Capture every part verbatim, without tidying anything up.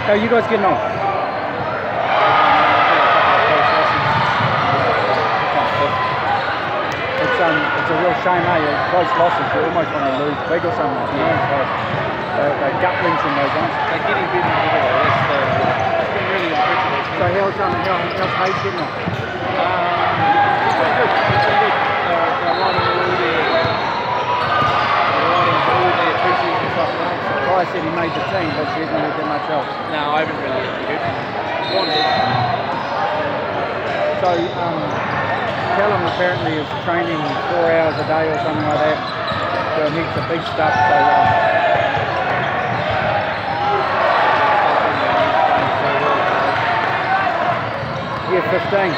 How are you guys getting on? It's um, it's a real shame, eh? Close losses, you almost want to lose big or something, you know. So they're, they're gut wrenching those ones. They're getting beaten together. That's the. It's been really impressive. So how's um, how, how's Hayes getting on? Um, it's been good. It's been good. They're, they're riding all their, they're riding all their pre-season stuff now. So. Well, I said he made the team, but he hasn't really done much else. No, I haven't really looked good. Wanted. So um, Callum apparently is training four hours a day or something like that. Doing heaps of big stuff. So. Um, Yeah, fifteen.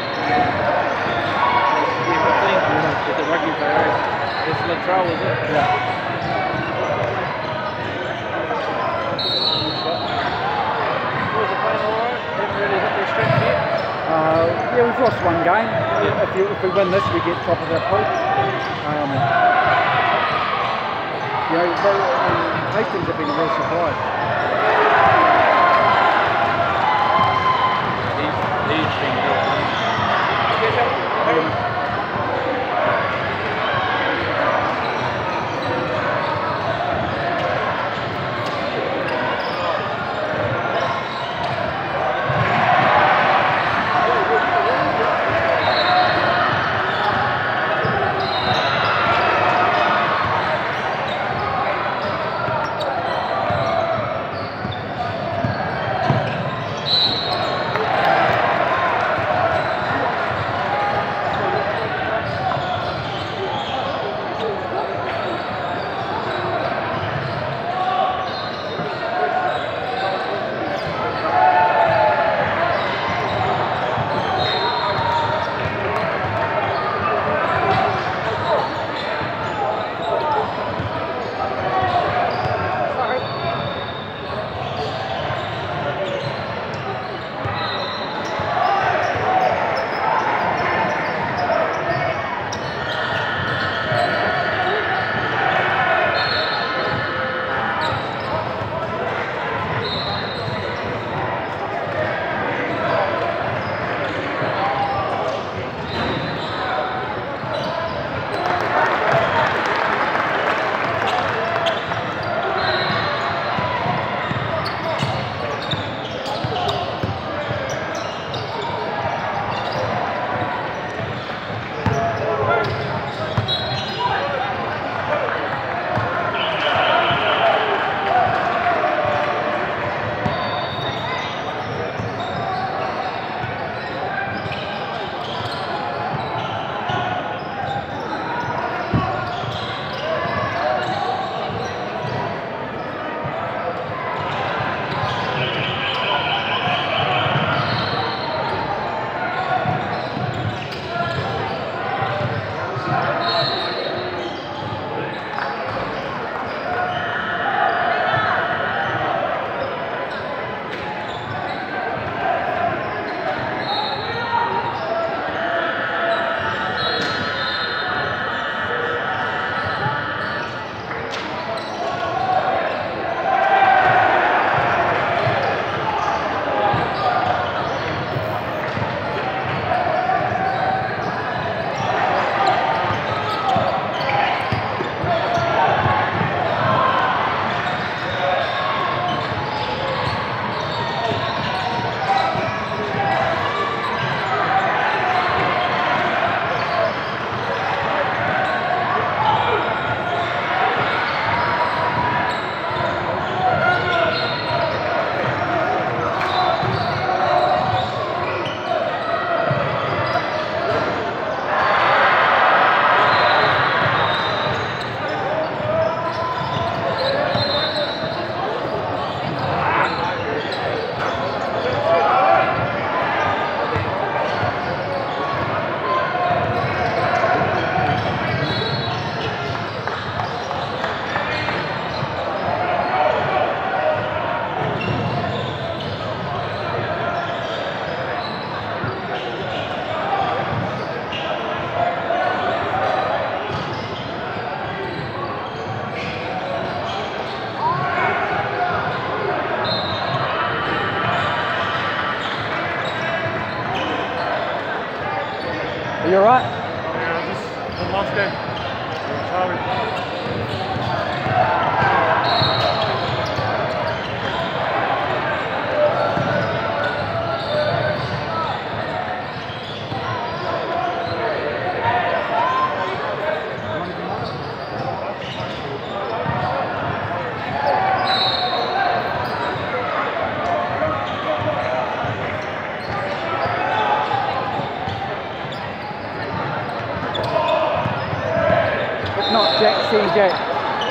Yeah, fifteen. It's a rugby player. It's Latrell, is it? Yeah. Was it playing alright? Haven't really hit their strength yet? Uh, yeah, we've lost one game. Yeah. If, you, if we win this, we get top of our pool. Um, you know, they, um, Hastings have been a real surprise. He's been good. Not Jack, see Jack.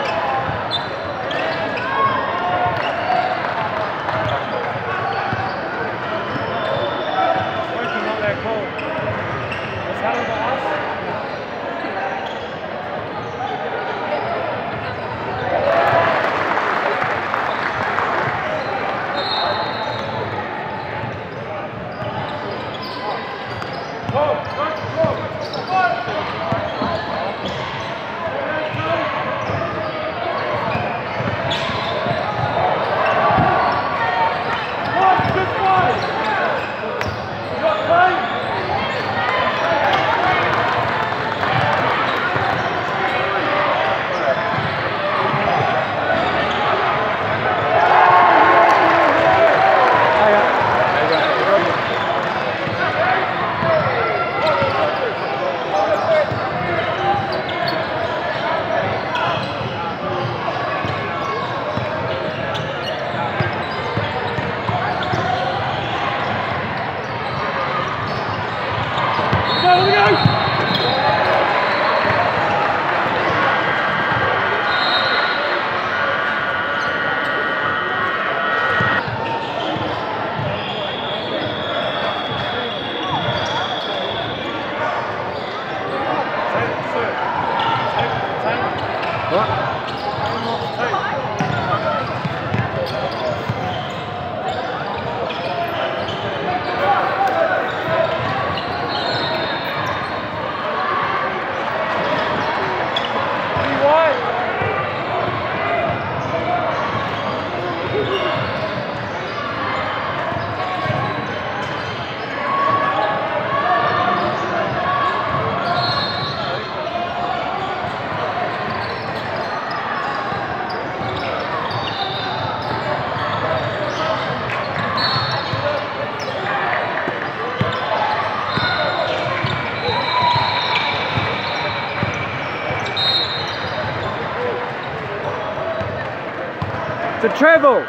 To travel.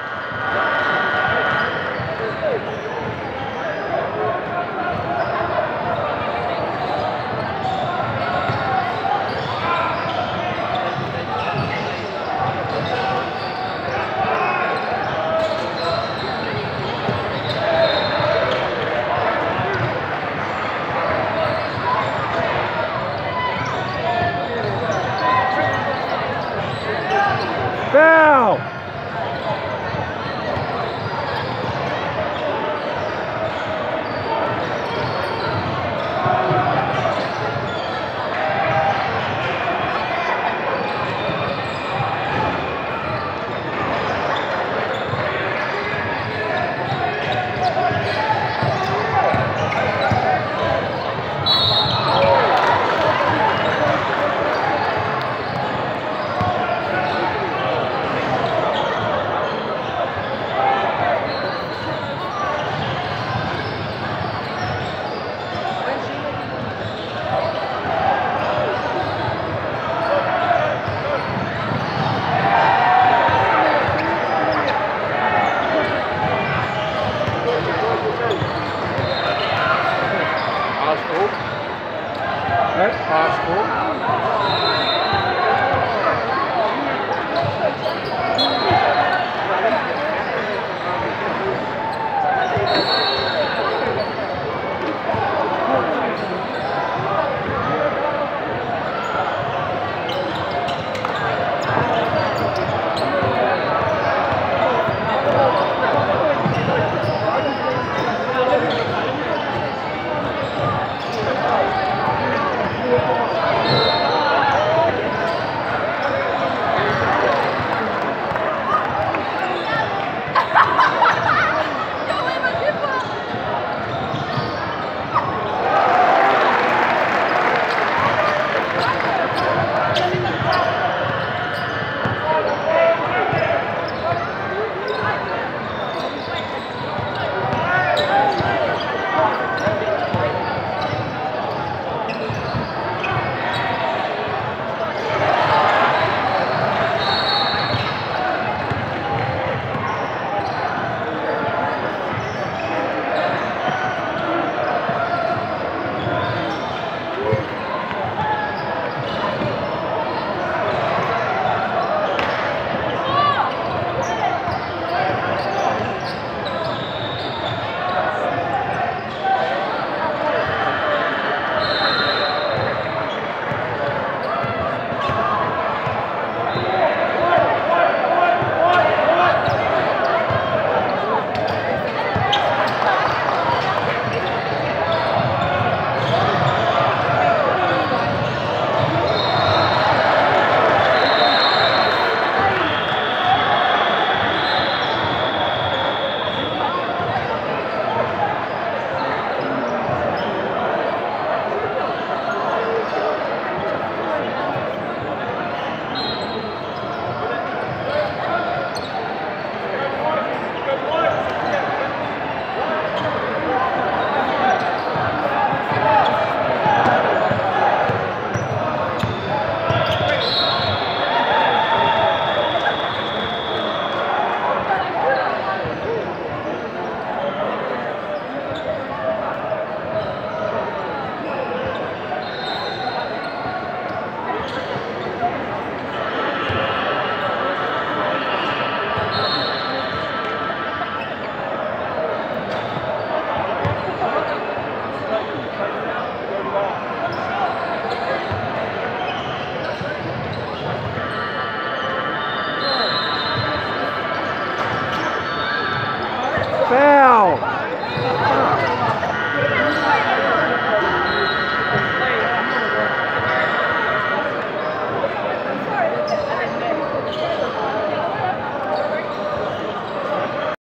Foul!